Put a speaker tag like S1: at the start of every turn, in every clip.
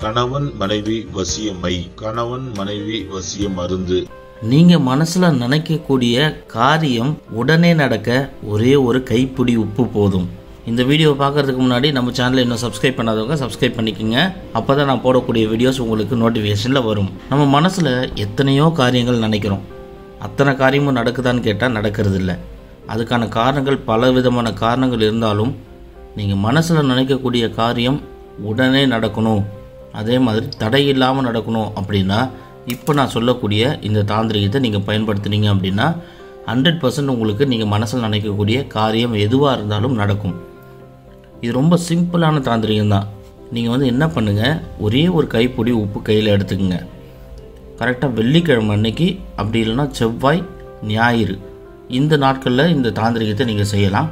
S1: கணவன் மனைவி வசியமை, கணவன் மனைவி வசிய மருந்து.
S2: நீங்க மனசுல நினைக்கக்கூடிய காரியம் உடனே நடக்க ஒரே ஒரு கைப்பிடி உப்பு போதும். இந்த வீடியோ பார்க்கறதுக்கு முன்னாடி நம்ம சேனலை இன்னும் சப்ஸ்கிரைப் பண்ணாதவங்க சப்ஸ்கிரைப் பண்ணிக்கோங்க. அப்பதான் நான் போடக்கூடிய வீடியோஸ் உங்களுக்கு நோட்டிஃபிகேஷன்ல வரும். நம்ம மனசுல எத்தனையோ காரியங்கள் நினைக்கிறோம். அத்தனை காரியமும் நடக்குதான்னு கேட்டால் நடக்கிறது இல்லை. அதுக்கான காரணங்கள் பல விதமான காரணங்கள் இருந்தாலும் நீங்கள் மனசில் நினைக்கக்கூடிய காரியம் உடனே நடக்கணும், அதே மாதிரி தடை இல்லாமல் நடக்கணும் அப்படின்னா இப்போ நான் சொல்லக்கூடிய இந்த தாந்திரிகத்தை நீங்கள் பயன்படுத்தினீங்க அப்படின்னா 100% உங்களுக்கு நீங்கள் மனசில் நினைக்கக்கூடிய காரியம் எதுவாக இருந்தாலும் நடக்கும். இது ரொம்ப சிம்பிளான தாந்திரிகம் தான். நீங்கள் என்ன பண்ணுங்கள், ஒரே ஒரு கைப்பிடி உப்பு கையில் எடுத்துக்கங்க. கரெக்டாக வெள்ளிக்கிழமை அன்னைக்கு, அப்படி இல்லைன்னா செவ்வாய், ஞாயிறு, இந்த நாட்களில் இந்த தாந்திரிகத்தை நீங்கள் செய்யலாம்.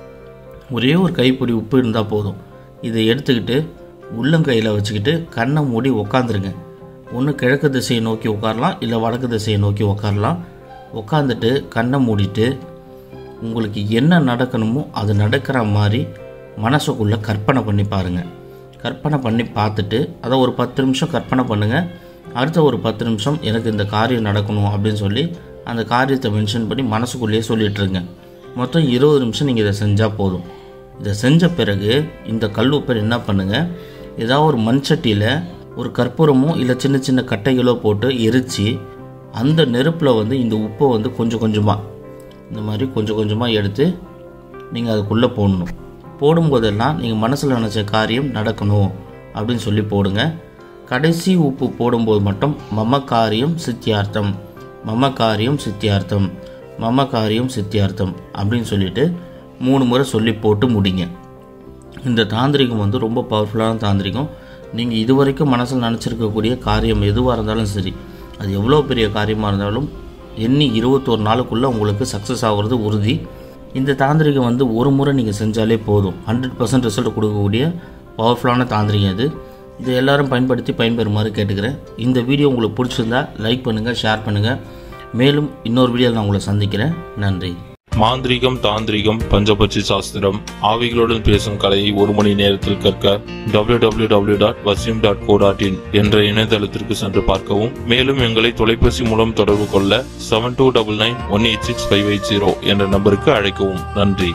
S2: ஒரே ஒரு கைப்பிடி உப்பு இருந்தால் போதும். இதை எடுத்துக்கிட்டு உள்ளங்கையில் வச்சுக்கிட்டு கண்ணை மூடி உக்காந்துருங்க. ஒன்று கிழக்கு திசையை நோக்கி உட்காரலாம், இல்லை வடக்கு திசையை நோக்கி உட்காரலாம். உட்காந்துட்டு கண்ணை மூடிட்டு உங்களுக்கு என்ன நடக்கணுமோ அது நடக்கிற மாதிரி மனசுக்குள்ளே கற்பனை பண்ணி பாருங்கள். கற்பனை பண்ணி பார்த்துட்டு அதை ஒரு 10 நிமிஷம் கற்பனை பண்ணுங்கள். அடுத்த ஒரு 10 நிமிஷம் எனக்கு இந்த காரியம் நடக்கணும் அப்படின்னு சொல்லி அந்த காரியத்தை மென்ஷன் பண்ணி மனசுக்குள்ளேயே சொல்லிட்டுருங்க. மொத்தம் 20 நிமிஷம் நீங்கள் இதை செஞ்சால் போதும். இதை செஞ்ச பிறகு இந்த கல்லுப்பை என்ன பண்ணுங்கள், ஏதாவது ஒரு மண் சட்டியில் ஒரு கற்பூரமோ இல்லை சின்ன சின்ன கட்டைகளோ போட்டு எரித்து அந்த நெருப்பில் இந்த உப்பை கொஞ்சம் கொஞ்சமாக இந்த மாதிரி கொஞ்சம் கொஞ்சமாக எடுத்து நீங்கள் அதுக்குள்ளே போடணும். போடும்போதெல்லாம் நீங்கள் மனசில் நினச்ச காரியம் நடக்கணும் அப்படின்னு சொல்லி போடுங்க. கடைசி உப்பு போடும்போது மட்டும் மம காரியம் சித்தியார்த்தம், மம காரியம் சித்தியார்த்தம், மம காரியம் சித்தியார்த்தம் அப்படின்னு சொல்லிட்டு 3 முறை சொல்லி போட்டு முடிங்க. இந்த தாந்திரிகம் ரொம்ப பவர்ஃபுல்லான தாந்திரிகம். நீங்கள் இதுவரைக்கும் மனசில் நினச்சிருக்கக்கூடிய காரியம் எதுவாக இருந்தாலும் சரி, அது எவ்வளோ பெரிய காரியமாக இருந்தாலும் எண்ணி 21 நாளுக்குள்ளே உங்களுக்கு சக்ஸஸ் ஆகிறது உறுதி. இந்த தாந்திரிகம் ஒரு முறை நீங்கள் செஞ்சாலே போதும். 100% ரிசல்ட் கொடுக்கக்கூடிய பவர்ஃபுல்லான தாந்திரிகம் இது. இதை எல்லாரும் பயன்படுத்தி பயன்பெறுமாறு கேட்டுக்கிறேன். இந்த வீடியோ உங்களுக்கு பிடிச்சிருந்தா லைக் பண்ணுங்கள், ஷேர் பண்ணுங்கள். மேலும் இன்னொரு வீடியோவில் நான் உங்களை சந்திக்கிறேன். நன்றி.
S1: மாந்திரிகம், தாந்திரிகம், பஞ்சபட்சி சாஸ்திரம், ஆவிகளுடன் பேசும் கலையை 1 மணி நேரத்தில் கற்க www.vasim.co.in என்ற இணையதளத்திற்கு சென்று பார்க்கவும். மேலும் எங்களை தொலைபேசி மூலம் தொடர்பு கொள்ள 7299186580 என்ற நம்பருக்கு அழைக்கவும். நன்றி.